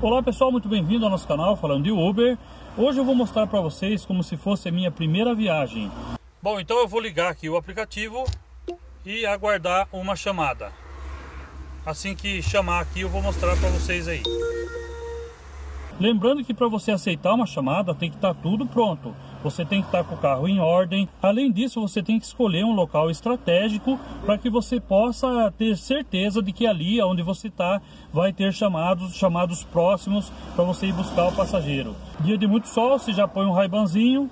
Olá pessoal, muito bem-vindo ao nosso canal falando de Uber. Hoje eu vou mostrar para vocês como se fosse a minha primeira viagem. Bom, então eu vou ligar aqui o aplicativo e aguardar uma chamada. Assim que chamar aqui eu vou mostrar para vocês aí. Lembrando que para você aceitar uma chamada tem que estar tudo pronto. Você tem que estar com o carro em ordem. Além disso, você tem que escolher um local estratégico para que você possa ter certeza de que ali onde você está vai ter chamados próximos para você ir buscar o passageiro. Dia de muito sol, você já põe um Ray-Banzinho.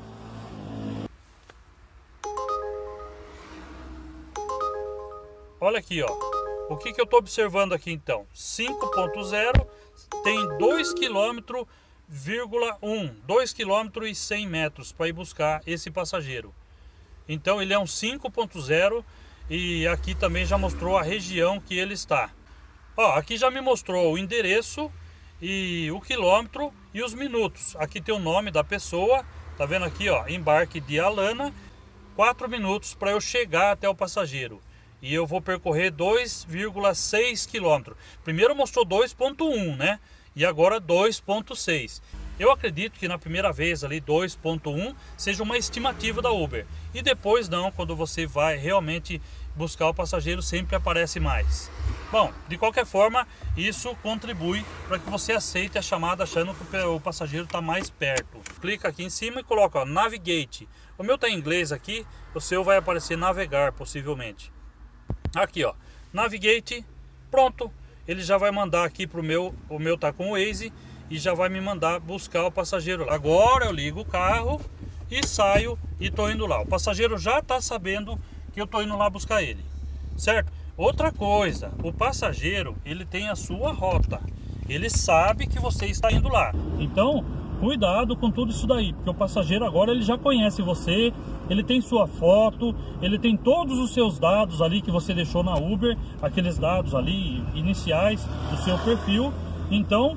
Olha aqui, ó. O que eu estou observando aqui então? 5.0 tem 2 km. 2 km e 100 metros para ir buscar esse passageiro. Então ele é um 5.0 e aqui também já mostrou a região que ele está. Ó, aqui já me mostrou o endereço e o quilômetro e os minutos. Aqui tem o nome da pessoa, tá vendo aqui, ó, embarque de Alana, 4 minutos para eu chegar até o passageiro. E eu vou percorrer 2,6 km. Primeiro mostrou 2.1, né? E agora 2.6. Eu acredito que na primeira vez ali 2.1 seja uma estimativa da Uber. E depois não, quando você vai realmente buscar o passageiro, sempre aparece mais. Bom, de qualquer forma, isso contribui para que você aceite a chamada achando que o passageiro está mais perto. Clica aqui em cima e coloca, ó, Navigate. O meu está em inglês aqui, o seu vai aparecer navegar possivelmente. Aqui, ó, Navigate, pronto. Ele já vai mandar aqui para o meu tá com o Waze e já vai me mandar buscar o passageiro lá. Agora eu ligo o carro e saio e estou indo lá. O passageiro já está sabendo que eu estou indo lá buscar ele, certo? Outra coisa, o passageiro, ele tem a sua rota. Ele sabe que você está indo lá. Então, cuidado com tudo isso daí, porque o passageiro agora ele já conhece você, ele tem sua foto, ele tem todos os seus dados ali que você deixou na Uber, aqueles dados ali iniciais do seu perfil. Então,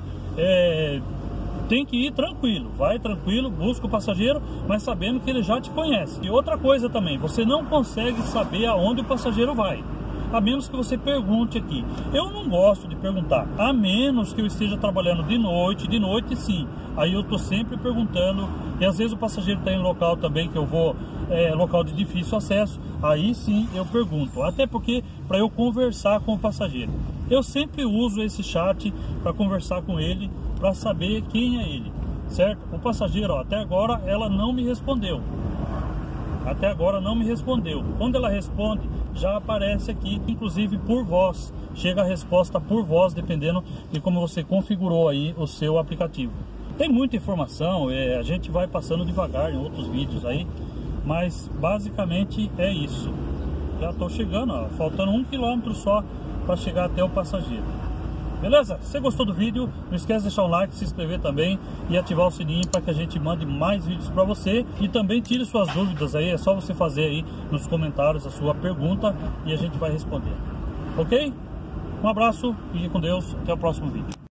tem que ir tranquilo, vai tranquilo, busca o passageiro, mas sabendo que ele já te conhece. E outra coisa também, você não consegue saber aonde o passageiro vai, a menos que você pergunte aqui. Eu não gosto de perguntar, a menos que eu esteja trabalhando de noite sim. Aí eu tô sempre perguntando, e às vezes o passageiro está em local também que eu vou, local de difícil acesso, aí sim eu pergunto, até porque para eu conversar com o passageiro. Eu sempre uso esse chat para conversar com ele, para saber quem é ele, certo? O passageiro, ó, até agora ela não me respondeu. Até agora não me respondeu. Quando ela responde, já aparece aqui, inclusive por voz. Chega a resposta por voz, dependendo de como você configurou aí o seu aplicativo. Tem muita informação, a gente vai passando devagar em outros vídeos aí, mas basicamente é isso. Já estou chegando, ó, faltando 1 km só para chegar até o passageiro. Beleza? Se você gostou do vídeo, não esquece de deixar um like, se inscrever também e ativar o sininho para que a gente mande mais vídeos para você. E também tire suas dúvidas aí, é só você fazer aí nos comentários a sua pergunta e a gente vai responder. Ok? Um abraço, fique com Deus, até o próximo vídeo.